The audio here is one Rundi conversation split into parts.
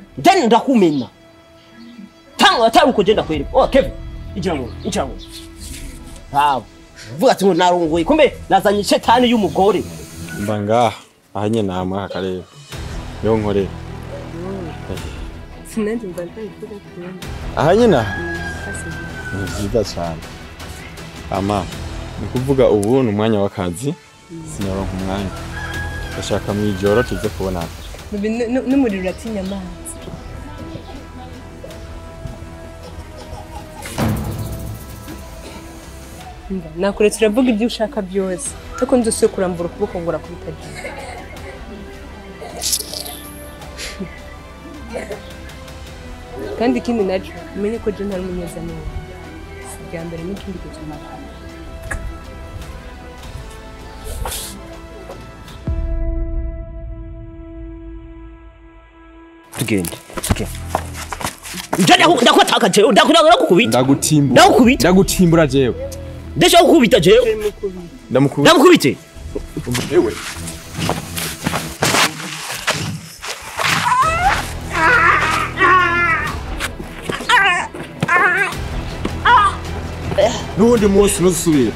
Then ndakumenya. Tango atari uko genda kwere. Oh Kevin. Ijambo. Vuga ati narongoye kumbe nazanye shetani y'umugore. Mbanga ahanye namwe akarere. Yo nkore. Sinende mbantanye kuri. Ahanye na. Nziza cyane. Ama nikuvuga ubu n'umwanya w'akazi sinaronka umwanya. Ndashaka mu ijoro tuze kubona. N'umuriro uratinya amazi. Nakure turavuga ibyo ushaka byose ariko nzose kurambura ukuboko ngora kubitagira kandi ikindi naco umenye ko je ntari umunyeza neza bwa mbere n'ikindi gituma tugende njya ndakwataka jewe ndakukubita ndagutimbura jewe ndashaka kukubita jewe ndamukubite ewe n'ubundi munsi ntuzusubire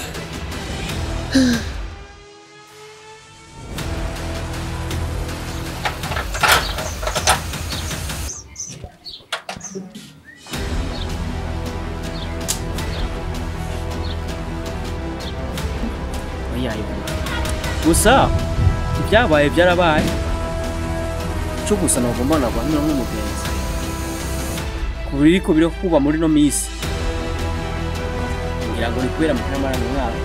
gusa ibyabaye byarabaye cyo gusa nagomba nagwamira nk'umugenzi kubiri ko biro kuba muri no misi ngira ngo nikubera mu kamara mu mwaka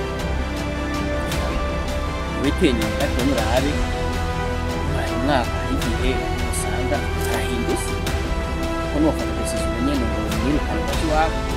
wipenye ariko murabe bari mwaka igihe usanga arahindutse kono fata decision nyene ngo mwirukane bati wabo